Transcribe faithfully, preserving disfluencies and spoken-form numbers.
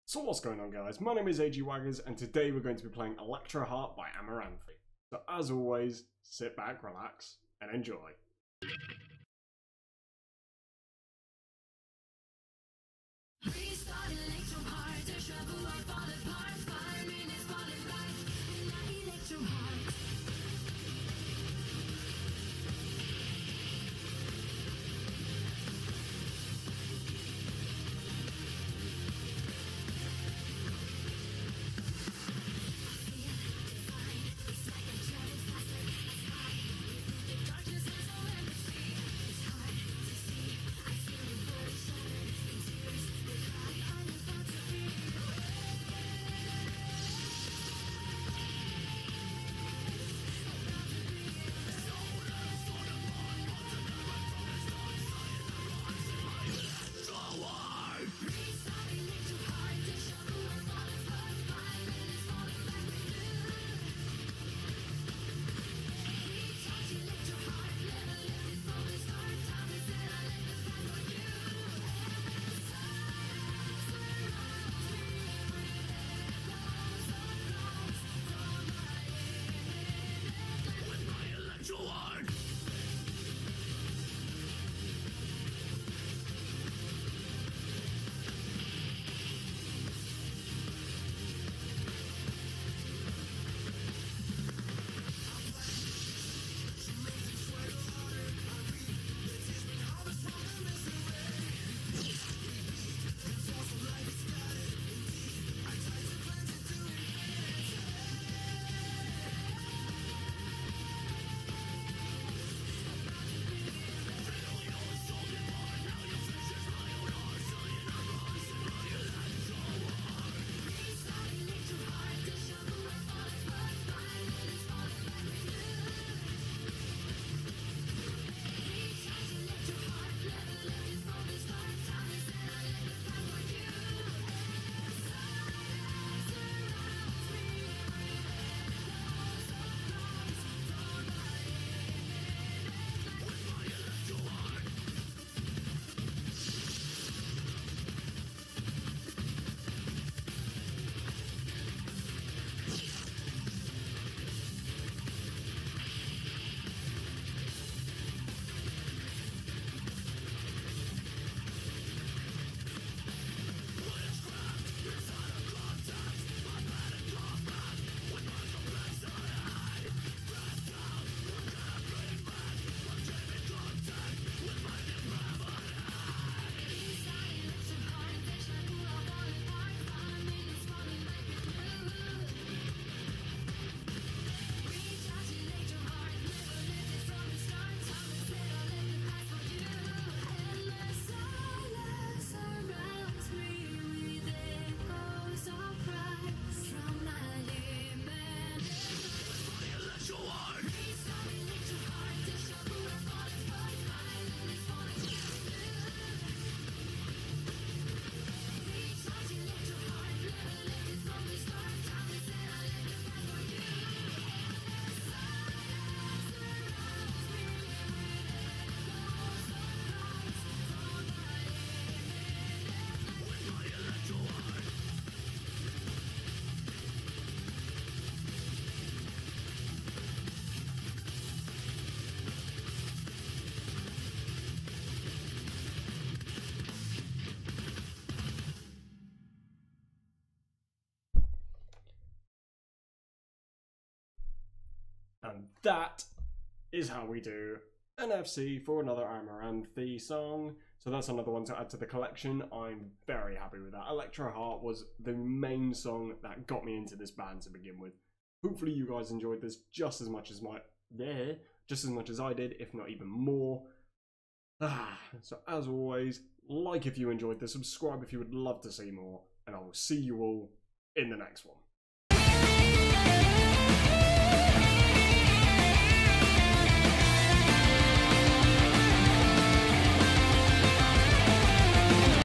So what's going on, guys? My name is AGWaggerz, and today we're going to be playing Electroheart by Amaranthe. So as always, sit back, relax, and enjoy. Please start Electroheart, the shovel will fall apart. Five minutes falling back in my Electroheart. And that is how we do an F C for another Amaranthe song. So that's another one to add to the collection. I'm very happy with that. Electroheart was the main song that got me into this band to begin with. Hopefully you guys enjoyed this just as much as my yeah, just as much as I did, if not even more. Ah, so as always, like if you enjoyed this, subscribe if you would love to see more, and I will see you all in the next one.